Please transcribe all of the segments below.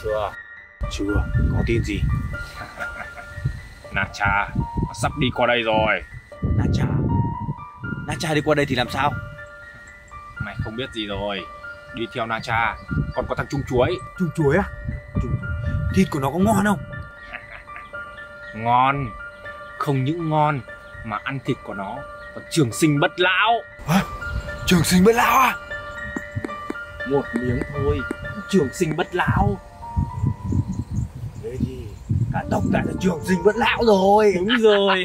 chưa? Chưa, có tin gì? Na Cha sắp đi qua đây rồi. Na Cha đi qua đây thì làm sao? Mày không biết gì rồi. Đi theo Na Cha còn có thằng Trung Chuối. Trung chuối à? Thịt của nó có ngon không? Ngon. Không những ngon mà ăn thịt của nó còn trường sinh bất lão. Hả? Trường sinh bất lão à? Một miếng thôi, trường sinh bất lão. Thế thì cả tộc ta là trường sinh bất lão rồi. Đúng rồi.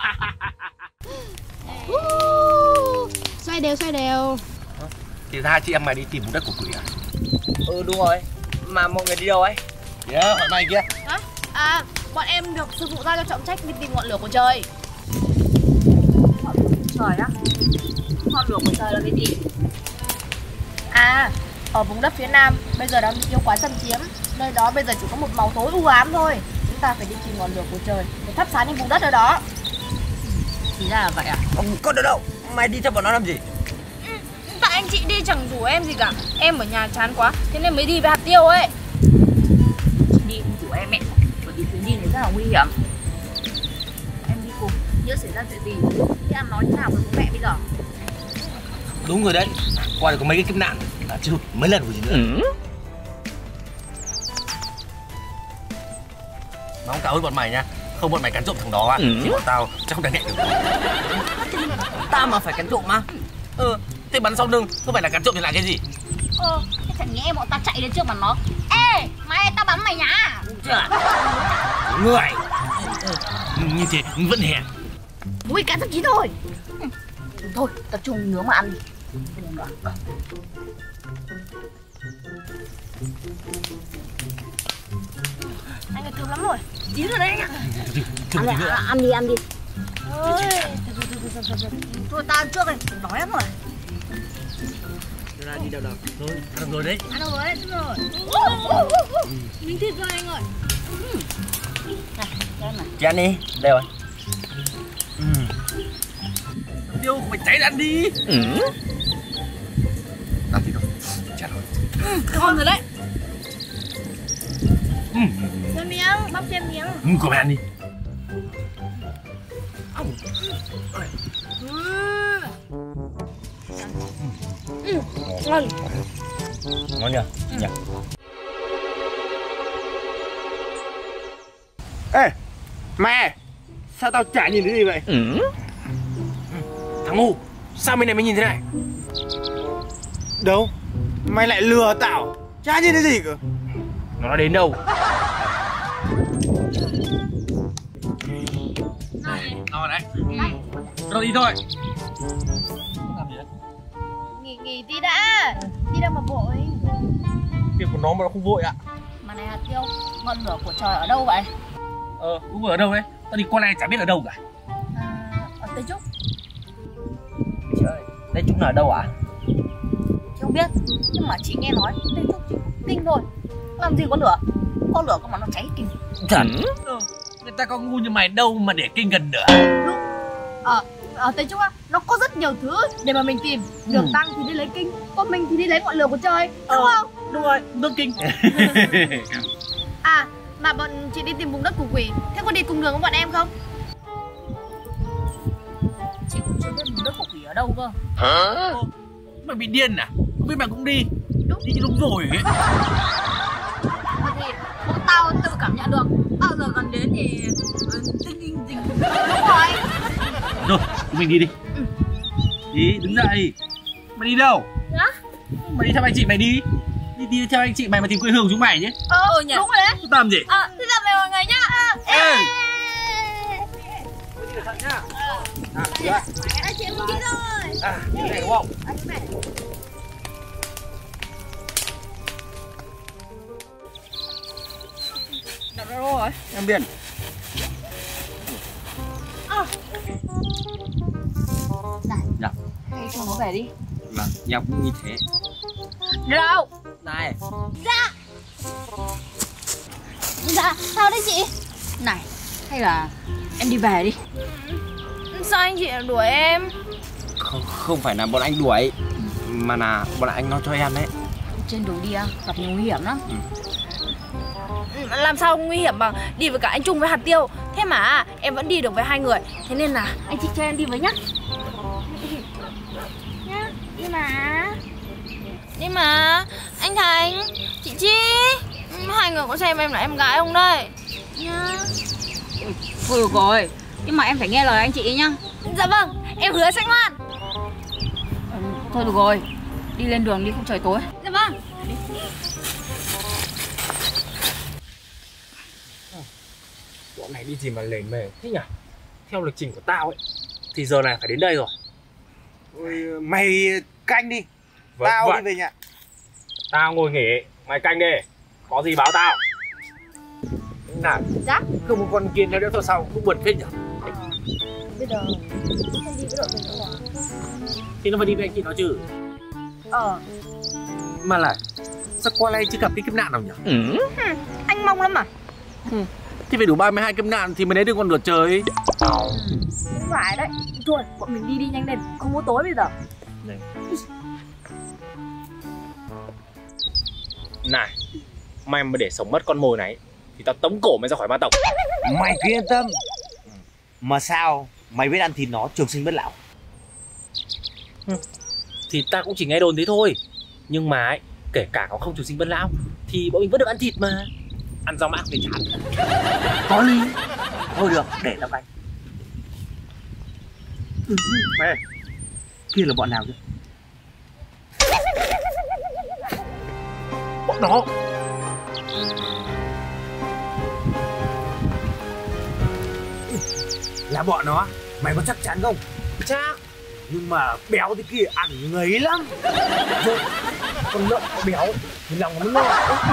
Xoay đều. Thì ra chị em mày đi tìm vùng đất của quỷ à? Ừ đúng rồi. Mà mọi người đi đâu ấy? Hỏi mày kia. Hả? À, bọn em được sư phụ giao cho trọng trách đi tìm ngọn lửa của trời. Ngọn lửa của trời á? Ngọn lửa của trời là cái gì? À, ở vùng đất phía Nam bây giờ đang bị yêu quái xâm chiếm. Nơi đó bây giờ chỉ có một màu tối u ám thôi. Chúng ta phải đi tìm ngọn lửa của trời để thắp sáng những vùng đất ở đó. Thì ra là vậy à? Con ở đâu? Mày đi theo bọn nó làm gì? Tại anh chị đi chẳng rủ em gì cả. Em ở nhà chán quá, thế nên mới đi với hạt tiêu ấy. Chị đi cùng rủ em mẹ. Bởi vì chuyến đi này rất là nguy hiểm. Em đi cùng, nhớ xảy ra chuyện gì thì ăn nói thế nào với bố mẹ bây giờ? Đúng rồi đấy. Qua đây có mấy cái kiếp nạn là chứ mấy lần của gì nữa. Mà không cảm ơn bọn mày nha. Không bọn mày cắn trộm thằng đó á thì bọn tao chắc không đánh nhẹ được. Tao mà phải cắn trộm á? Thế bắn sau lưng không phải là cắn trộm thì là cái gì? Thế chẳng nhẽ bọn ta chạy đến trước mặt nó. Ê, mày tao bắn mày nhá. Chưa? Người như thế vẫn hèn. Mũi cá thậm chí thôi. Thôi, tập trung nướng mà ăn đi. Anh ấy thơm lắm rồi. Chín rồi đấy anh ạ. Ăn đi. Ăn đi. Ôi, thôi tao ăn trước đây, đói lắm rồi. Đi đâu? Thôi, ăn được rồi đấy. Ăn được rồi đấy, đúng rồi. Miếng thịt rồi anh ơi. Này, cho em này. Chị ăn đi, đây rồi. Tiêu phải cháy ăn đi. Ăn thịt rồi, chả rồi. Ngon rồi đấy. Thêm miếng, bóc thêm miếng. Của mày ăn đi. Ngon. Ngon nhờ? Nhờ. Ê, mẹ, sao tao chả nhìn thấy gì vậy? Thằng ngu, sao bên này mới nhìn thế này? Đâu, mày lại lừa tao, chả nhìn thấy gì cơ. Nó đến đâu? Nó đấy. Rồi đi thôi. Nghỉ tí đã. Đi đâu mà vội. Việc của nó mà nó không vội ạ. Mà này hạt tiêu, ngọn lửa của trời ở đâu vậy? Đúng rồi, ở đâu đấy? Tao đi qua này chả biết ở đâu cả. Ở Tây Trúc. Trời, Tây Trúc là ở đâu ạ? Chị không biết, nhưng mà chị nghe nói Tây Trúc chỉ kinh thôi. Làm gì có lửa có mà nó cháy kinh. Thật. Người ta có ngu như mày đâu mà để kinh gần nữa. Đúng. Ở Tây Trúc á, nó có rất nhiều thứ để mà mình tìm. Đường tăng thì đi lấy kinh, còn mình thì đi lấy ngọn lửa của trời, đúng không? Đúng rồi, nước kinh. À, mà bọn chị đi tìm vùng đất của quỷ, thế có đi cùng đường với bọn em không? Chị cũng chưa biết vùng đất của quỷ ở đâu cơ. Mày bị điên à? Không biết mày cũng đi. Đúng. Đi đúng rồi ấy. Mà thì bọn tao tự cảm nhận được. Bao giờ gần đến thì tinh. Đúng rồi. Rồi, mình đi đi. Đi, đứng dậy. Mày đi đâu? Hả? Mày đi theo anh chị mày đi. Đi theo anh chị mày mà tìm quê hương chúng mày nhé. Nhỉ. Đúng rồi đấy. Tao làm gì? Thế là về mọi người nhá. Ê. Chị em đi rồi. Như này đúng không? Đặt ra rồi. Em biển. Này. Dạ. Hãy cho nó về đi. Vâng, em cũng như thế. Đâu? Này. Dạ, sao đấy chị? Này, hay là em đi về đi. Sao anh chị đuổi em? Không phải là bọn anh đuổi, mà là bọn anh nói cho em đấy. Trên đường đi gặp nhiều nguy hiểm lắm. Làm sao nguy hiểm bằng đi với cả anh Trung với hạt Tiêu. Thế mà em vẫn đi được với 2 người. Thế nên là anh chị cho em đi với nhá. Nhá, đi mà. Đi mà. Anh Thành, chị Chi, 2 người có xem em là em gái không đây? Nhá. Thôi được rồi, nhưng mà em phải nghe lời anh chị nhá. Dạ vâng, em hứa sẽ ngoan. Thôi được rồi, đi lên đường đi không trời tối. Dạ vâng. Bọn này đi gì mà lề mề thế nhỉ? Theo lịch trình của tao ấy thì giờ này phải đến đây rồi. Mày canh đi. Vâng, Tao vậy. đi về nhà. Tao ngồi nghỉ, mày canh đi. Có gì báo tao. Nào, Dạ. không một con kia theo đeo theo sau cũng buồn phết nhỉ? Bây giờ không đi với đội mình nữa rồi. Thì nó phải đi với anh chị nó chứ. Mà lại sao qua đây chưa gặp cái kiếp nạn nào nhỉ? Anh mong lắm à? Thì phải đủ 32 kiếp nạn thì mới lấy được con lượt trời. Không phải đấy. Thôi, bọn mình đi nhanh lên, không có tối bây giờ. Này, mày mà để sống mất con mồi này thì tao tống cổ mày ra khỏi ma tộc. Mày cứ yên tâm. Mà sao mày biết ăn thịt nó trường sinh bất lão? Thì ta cũng chỉ nghe đồn thế thôi. Nhưng mà ấy, kể cả có không trường sinh bất lão thì bọn mình vẫn được ăn thịt mà. Ăn rau mã không thể chán. Có lý. Thôi được, để tao canh. Mẹ, kia là bọn nào chứ? Bọn nó. Là bọn nó. Mày có chắc chắn không? Chắc. Nhưng mà béo thế kia ăn ngấy lắm. Rồi, con lợn có béo thì lòng nó ngon.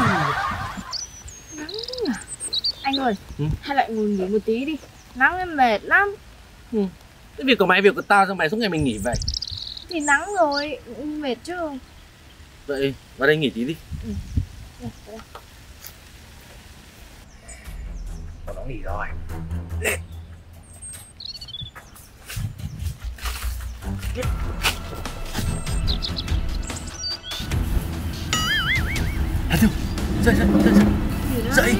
Anh ơi, hay lại ngồi nghỉ một tí đi. Nắng em mệt lắm. Cái việc của mày, việc của tao, sao mày suốt ngày mình nghỉ vậy? Thì nắng rồi, mệt chứ. Vậy vào đây nghỉ tí đi. Bọn nó nghỉ rồi. Hạt Tiêu, dậy dậy dậy dậy. Dậy.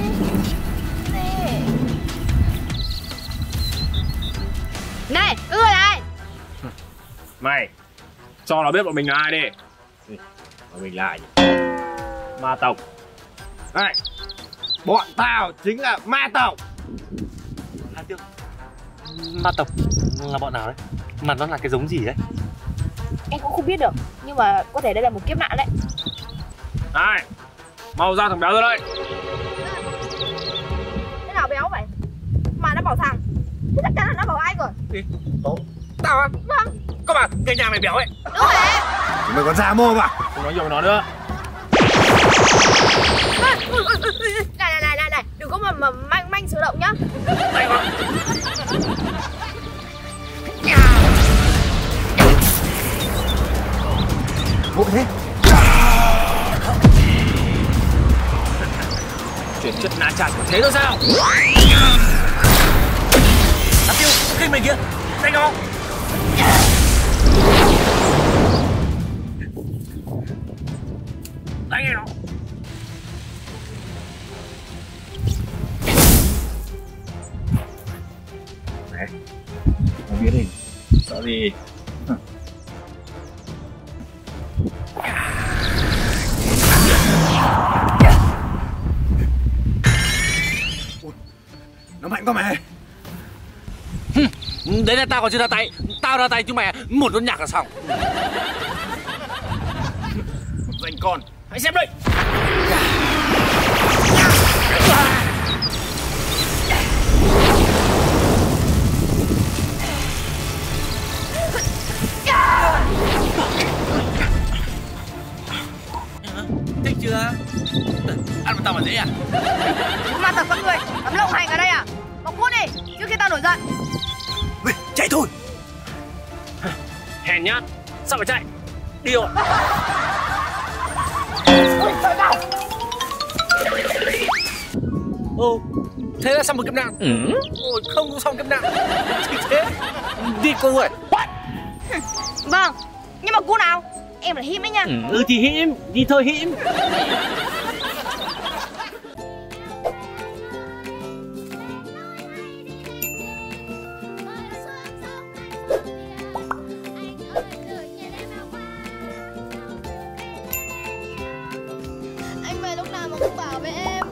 Này, cứ ngồi đây. Mày, cho nó biết bọn mình là ai đi. Bọn mình là ai nhỉ? Ma tộc. Này, bọn tao chính là ma tộc. Hạt Tiêu, ma tộc là bọn nào đấy? Mà nó là cái giống gì đấy? Em cũng không biết được. Nhưng mà có thể đây là một kiếp nạn đấy. Này, mau ra thằng béo ra đây. Thế nào béo vậy? Mà nó bảo thằng. Thế chắc chắn là nó bảo ai rồi? Tao á? Vâng. Có bà, cái nhà mày béo ấy. Đúng rồi đấy. Mày còn ra mồm à? Không nói nhiều với nó nữa. Này, đừng có mà manh sử động nhá. Đây con. Vội thế. Chuyển chất Na Cha của thế thôi sao? Hạt Tiêu, khinh mày kia. Đánh nó. Đánh nó. Này, không biết gì. Sợ gì? Nó mạnh quá mày. Đấy là tao còn chưa ra tay. Tao ra tay chứ mày một nốt nhạc là xong. Danh con, hãy xem đây. Thích chưa? Ăn một tao mà dễ à? Chúng ma tộc các người dám lộng hành ở đây à? Bóc cút đi, trước khi tao nổi giận. Chạy thôi. Hèn nhát, sao phải chạy? Đi rồi. Ồ, thế là xong một kiếp nạn. Ôi, không xong kiếp nạn. Thì thế. Đi cô ơi. Vâng, nhưng mà cô nào? Em là Him đấy nha. Thì Him, đi thôi Him.